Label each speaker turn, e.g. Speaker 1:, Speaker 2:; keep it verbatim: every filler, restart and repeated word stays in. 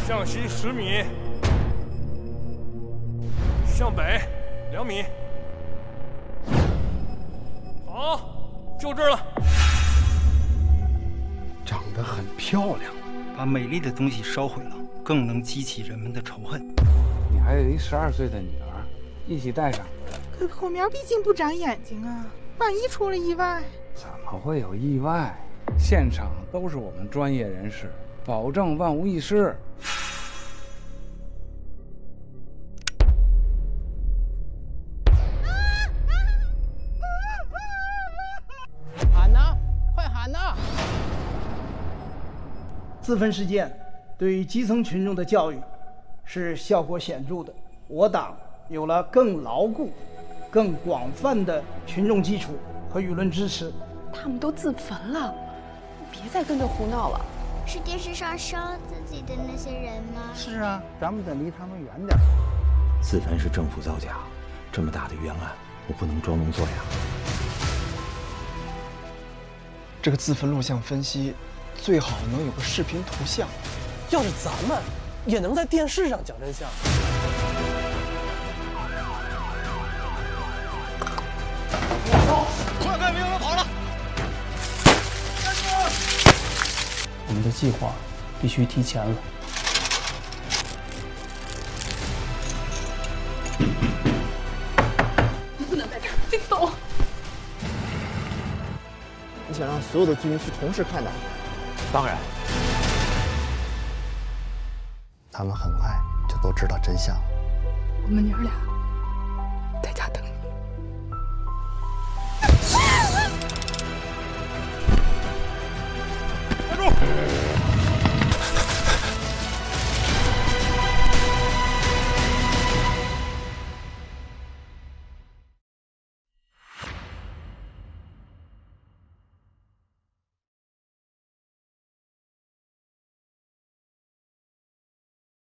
Speaker 1: 向西十米，向北两米。好，就这儿了。
Speaker 2: 长得很漂亮，
Speaker 3: 把美丽的东西烧毁了，更能激起人们的仇恨。
Speaker 2: 你还有一十二岁的女儿，一起带上。
Speaker 4: 可口苗毕竟不长眼睛啊，万一出了意外，
Speaker 2: 怎么会有意外？现场都是我们专业人士，保证万无一失。
Speaker 5: 喊呐，快喊呐！
Speaker 6: 自焚事件对于基层群众的教育是效果显著的，我党有了更牢固、更广泛的群众基础和舆论支持。
Speaker 7: 他们都自焚了，别再跟着胡闹了。
Speaker 8: 是电视上烧自己的那些人吗？
Speaker 6: 是啊，咱们得离他们远点。
Speaker 9: 自焚是政府造假，这么大的冤案，我不能装聋作哑。
Speaker 10: 这个自焚录像分析最好能有个视频图像，
Speaker 5: 要是咱们也能在电视上讲真相。
Speaker 1: 快快别让他跑了！
Speaker 10: 我们的计划必须提前了。
Speaker 7: 你不能在这儿，请走。
Speaker 5: 你想让所有的居民去同时看到？当然。
Speaker 10: 他们很快就都知道真相。
Speaker 7: 我们娘俩